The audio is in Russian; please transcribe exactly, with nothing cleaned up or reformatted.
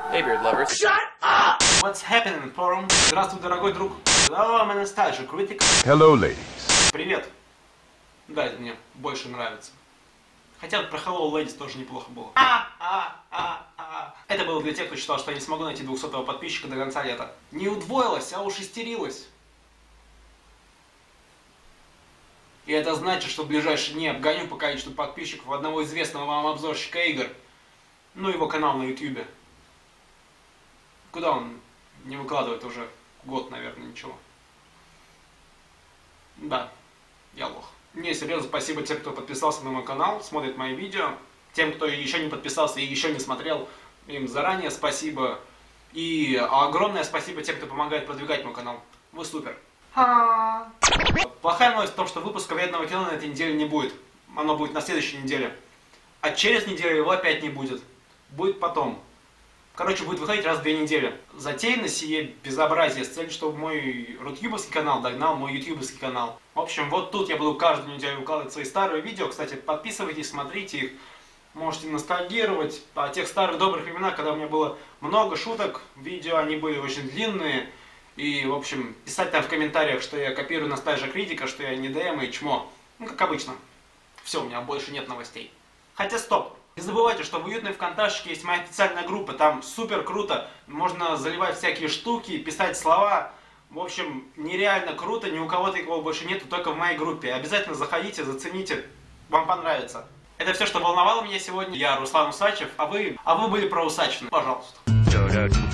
Hey, beard lovers. Shut up! What's happening, forum? Здравствуй, дорогой друг. Hello, I'm Nostalgia Critic. Hello, ladies. Привет. Да, это мне больше нравится. Хотя про Hello, ladies тоже неплохо было. А, а, а, а. Это было для тех, кто считал, что я не смогу найти двухсотого подписчика до конца лета. Не удвоилось, а ушестерилось. И это значит, что в ближайшие дни обгоню по количеству подписчиков одного известного вам обзорщика игр. Ну, его канал на ютубе. Куда он не выкладывает уже год, наверное, ничего. Да, я лох. Не, серьезно, спасибо тем, кто подписался на мой канал, смотрит мои видео. Тем, кто еще не подписался и еще не смотрел, им заранее спасибо. И огромное спасибо тем, кто помогает продвигать мой канал. Вы супер. Плохая новость в том, что выпуска вредного кино на этой неделе не будет. Оно будет на следующей неделе. А через неделю его опять не будет. Будет потом. Короче, будет выходить раз в две недели. Затеяно сие безобразие с целью, чтобы мой рутюбовский канал догнал мой ютубовский канал. В общем, вот тут я буду каждую неделю выкладывать свои старые видео. Кстати, подписывайтесь, смотрите их. Можете ностальгировать по тех старых добрых временах, когда у меня было много шуток. Видео, они были очень длинные. И, в общем, писать там в комментариях, что я копирую Nostalgia Critic, что я не ДМ и чмо. Ну, как обычно. Все, у меня больше нет новостей. Хотя, стоп. Не забывайте, что в уютной ВКонтактике есть моя официальная группа. Там супер круто. Можно заливать всякие штуки, писать слова. В общем, нереально круто. Ни у кого такого больше нету, только в моей группе. Обязательно заходите, зацените. Вам понравится. Это все, что волновало меня сегодня. Я Руслан Усачев, а вы, а вы были проусачены. Пожалуйста.